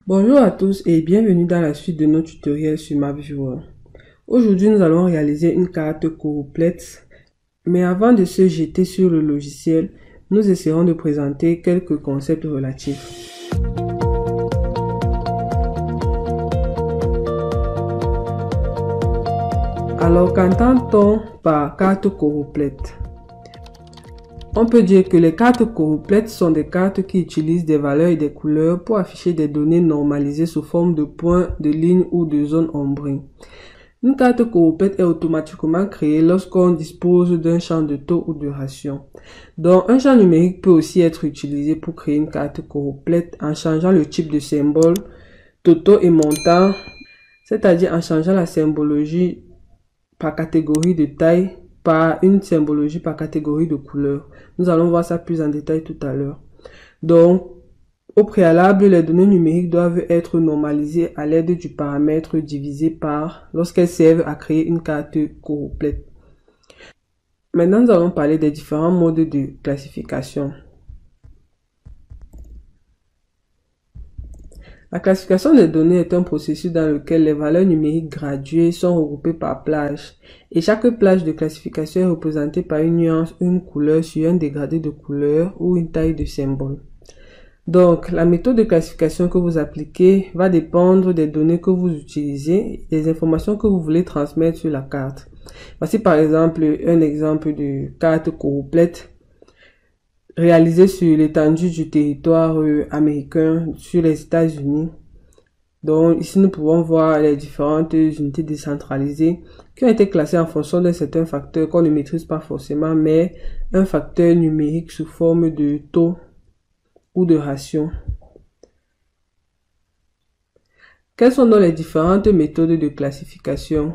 Bonjour à tous et bienvenue dans la suite de nos tutoriels sur MapViewer. Aujourd'hui, nous allons réaliser une carte complète, mais avant de se jeter sur le logiciel, nous essaierons de présenter quelques concepts relatifs. Alors, qu'entend-on par carte complète? On peut dire que les cartes complètes sont des cartes qui utilisent des valeurs et des couleurs pour afficher des données normalisées sous forme de points, de lignes ou de zones ombrées. Une carte complète est automatiquement créée lorsqu'on dispose d'un champ de taux ou de ratio. Donc, un champ numérique peut aussi être utilisé pour créer une carte complète en changeant le type de symbole, totaux et montant, c'est-à-dire en changeant la symbologie par catégorie de taille, par une symbologie par catégorie de couleur. Nous allons voir ça plus en détail tout à l'heure. Donc, au préalable, les données numériques doivent être normalisées à l'aide du paramètre divisé par lorsqu'elles servent à créer une carte complète. Maintenant, nous allons parler des différents modes de classification. La classification des données est un processus dans lequel les valeurs numériques graduées sont regroupées par plage et chaque plage de classification est représentée par une nuance, une couleur sur un dégradé de couleur ou une taille de symbole. Donc, la méthode de classification que vous appliquez va dépendre des données que vous utilisez, des informations que vous voulez transmettre sur la carte. Voici par exemple un exemple de carte complète réalisée sur l'étendue du territoire américain sur les États-Unis. Donc ici nous pouvons voir les différentes unités décentralisées qui ont été classées en fonction d'un certain facteur qu'on ne maîtrise pas forcément, mais un facteur numérique sous forme de taux ou de ratio. Quelles sont donc les différentes méthodes de classification?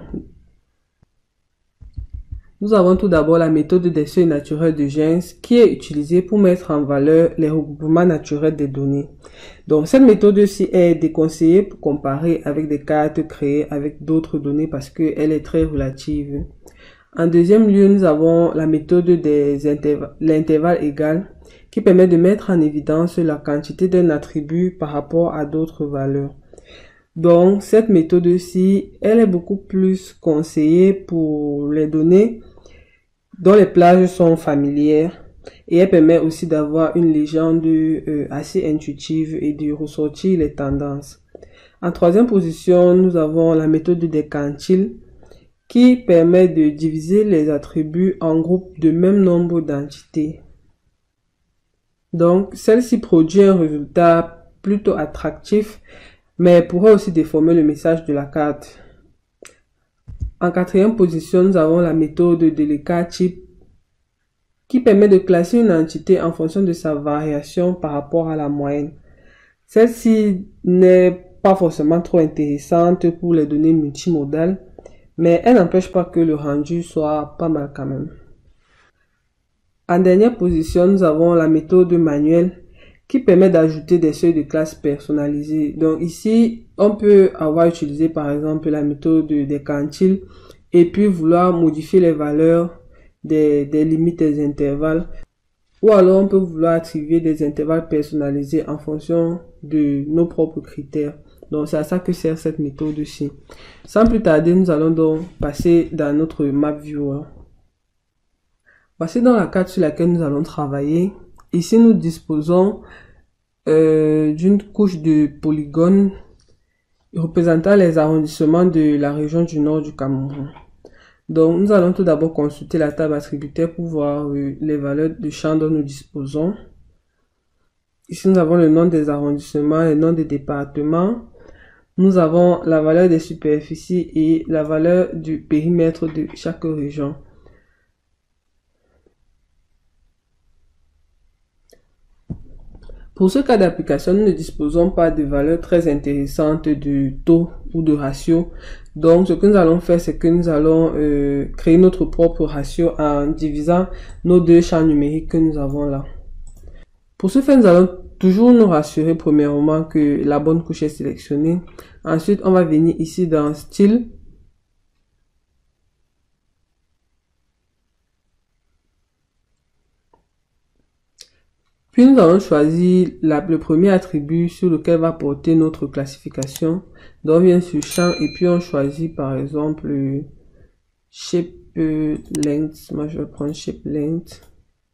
Nous avons tout d'abord la méthode des seuils naturels de Jens qui est utilisée pour mettre en valeur les regroupements naturels des données. Donc cette méthode-ci est déconseillée pour comparer avec des cartes créées avec d'autres données parce qu'elle est très relative. En deuxième lieu, nous avons la méthode des l'intervalle égal qui permet de mettre en évidence la quantité d'un attribut par rapport à d'autres valeurs. Donc cette méthode-ci, elle est beaucoup plus conseillée pour les données dont les plages sont familières et elle permet aussi d'avoir une légende assez intuitive et de ressortir les tendances. En troisième position, nous avons la méthode des quantiles qui permet de diviser les attributs en groupes de même nombre d'entités. Donc, celle-ci produit un résultat plutôt attractif, mais pourrait aussi déformer le message de la carte. En quatrième position, nous avons la méthode de l'écart type qui permet de classer une entité en fonction de sa variation par rapport à la moyenne. Celle-ci n'est pas forcément trop intéressante pour les données multimodales, mais elle n'empêche pas que le rendu soit pas mal quand même. En dernière position, nous avons la méthode manuelle qui permet d'ajouter des seuils de classe personnalisés. Donc ici, on peut avoir utilisé par exemple la méthode des quantiles et puis vouloir modifier les valeurs des limites des intervalles. Ou alors on peut vouloir attribuer des intervalles personnalisés en fonction de nos propres critères. Donc c'est à ça que sert cette méthode-ci. Sans plus tarder, nous allons donc passer dans notre Map Viewer. Voici dans la carte sur laquelle nous allons travailler. Ici, nous disposons d'une couche de polygones représentant les arrondissements de la région du nord du Cameroun. Donc, nous allons tout d'abord consulter la table attributaire pour voir les valeurs de champs dont nous disposons. Ici, nous avons le nom des arrondissements, le nom des départements. Nous avons la valeur des superficies et la valeur du périmètre de chaque région. Pour ce cas d'application, nous ne disposons pas de valeurs très intéressantes de taux ou de ratio. Donc, ce que nous allons faire, c'est que nous allons créer notre propre ratio en divisant nos deux champs numériques que nous avons là. Pour ce faire, nous allons toujours nous rassurer premièrement que la bonne couche est sélectionnée. Ensuite, on va venir ici dans Style. Puis nous allons choisir le premier attribut sur lequel va porter notre classification. Donc on vient sur champ et puis on choisit par exemple shape length. Moi je vais prendre shape length.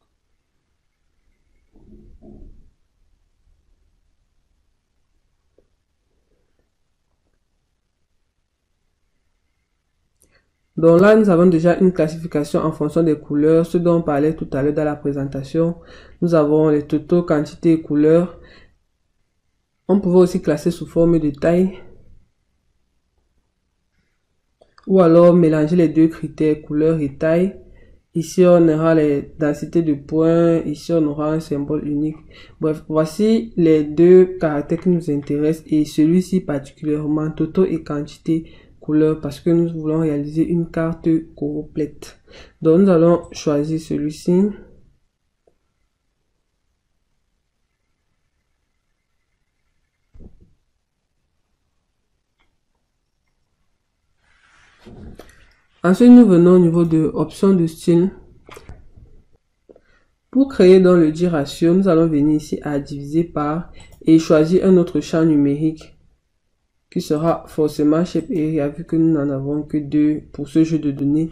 Donc là, nous avons déjà une classification en fonction des couleurs, ce dont on parlait tout à l'heure dans la présentation. Nous avons les totaux, quantité et couleurs. On pouvait aussi classer sous forme de taille. Ou alors mélanger les deux critères, couleur et taille. Ici, on aura les densités de points. Ici, on aura un symbole unique. Bref, voici les deux caractères qui nous intéressent et celui-ci particulièrement, totaux et quantité. Couleur parce que nous voulons réaliser une carte complète. Donc nous allons choisir celui-ci. Ensuite nous venons au niveau de option de style. Pour créer dans le dit ratio, nous allons venir ici à diviser par et choisir un autre champ numérique qui sera forcément shape area vu que nous n'en avons que 2 pour ce jeu de données.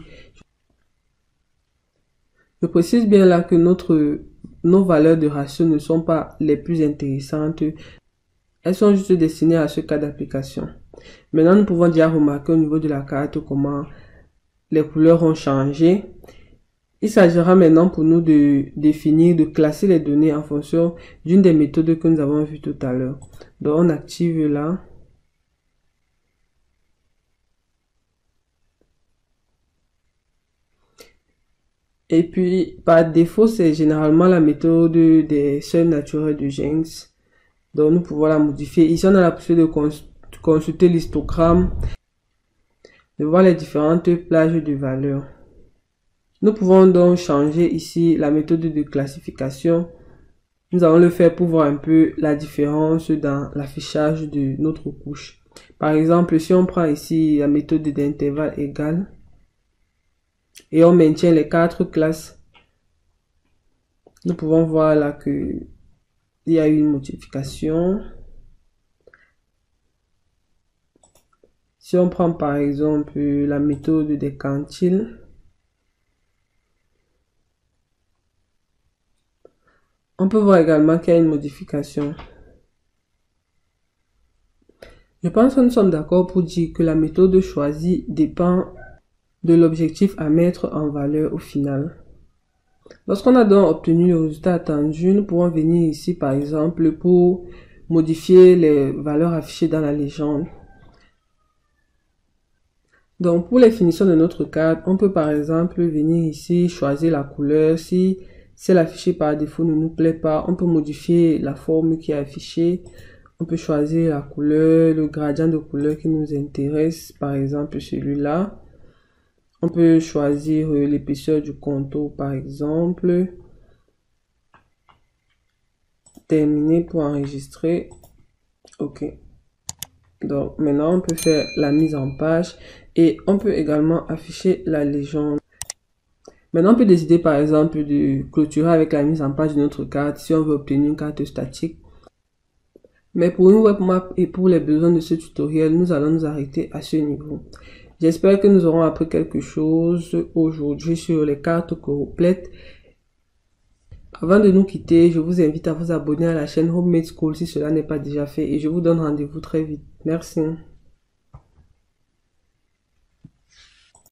Je précise bien là que nos valeurs de ratio ne sont pas les plus intéressantes. Elles sont juste destinées à ce cas d'application. Maintenant, nous pouvons déjà remarquer au niveau de la carte comment les couleurs ont changé. Il s'agira maintenant pour nous de définir, de classer les données en fonction d'une des méthodes que nous avons vues tout à l'heure. Donc, on active là. Et puis, par défaut, c'est généralement la méthode des seuils naturels de Jenks. Donc, nous pouvons la modifier. Ici, on a la possibilité de consulter l'histogramme, de voir les différentes plages de valeurs. Nous pouvons donc changer ici la méthode de classification. Nous allons le faire pour voir un peu la différence dans l'affichage de notre couche. Par exemple, si on prend ici la méthode d'intervalle égal, et on maintient les 4 classes, nous pouvons voir là que il y a eu une modification. Si on prend par exemple la méthode des quantiles, on peut voir également qu'il y a une modification. Je pense que nous sommes d'accord pour dire que la méthode choisie dépend de l'objectif à mettre en valeur au final. Lorsqu'on a donc obtenu le résultat attendu, nous pouvons venir ici par exemple pour modifier les valeurs affichées dans la légende. Donc pour les finitions de notre carte, on peut par exemple venir ici choisir la couleur. Si celle affichée par défaut ne nous plaît pas, on peut modifier la forme qui est affichée. On peut choisir la couleur, le gradient de couleur qui nous intéresse, par exemple celui-là. On peut choisir l'épaisseur du contour par exemple. Terminer pour enregistrer. Ok. Donc maintenant on peut faire la mise en page et on peut également afficher la légende. Maintenant on peut décider par exemple de clôturer avec la mise en page de notre carte si on veut obtenir une carte statique. Mais pour une web map et pour les besoins de ce tutoriel, nous allons nous arrêter à ce niveau. J'espère que nous aurons appris quelque chose aujourd'hui sur les cartes complètes. Avant de nous quitter, je vous invite à vous abonner à la chaîne Homemade School si cela n'est pas déjà fait et je vous donne rendez-vous très vite. Merci.